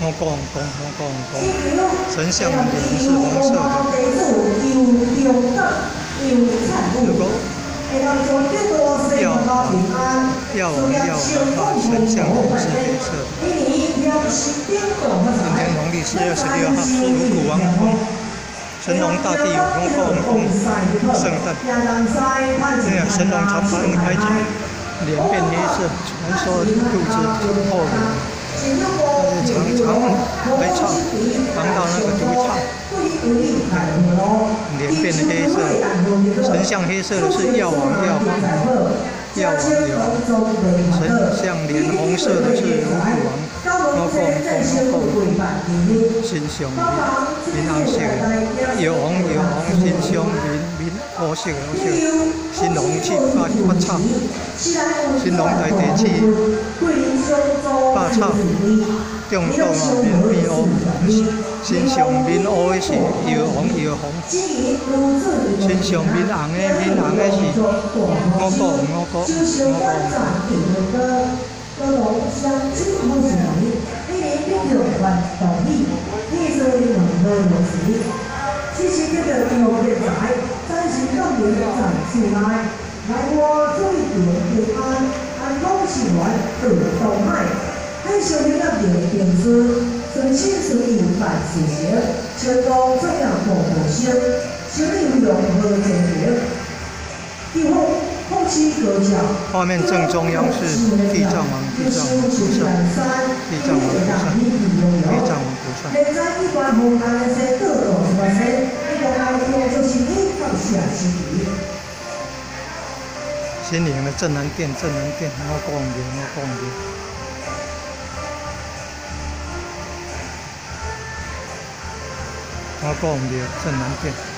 神像脸是红色的。如果药王的话，神像脸是黑色的。今天农历4月16号是五谷王神农大帝圣诞。这样神农长发开甲，脸变黑色，传说肚子后面。长白草，尝到那个毒草，脸变黑色，神像黑色的是药王有神像脸红色的是五谷王，心胸面红色的，有红心胸面黑色新龙去拔草，新龙在地去拔草。中度面黑，身上面黑的是又红，身上面红的是五谷。 喺上面嘅平時，隨心隨意辦事情，全都這樣無聲，小人融合整潔。以後後期閣下。 畫面正中央是地藏王菩薩。現在一般紅顏嘅先得到什麼先？一個愛天就是你放下心裡。 新營的鎮南殿，我講嘅。我講唔到，鎮南殿。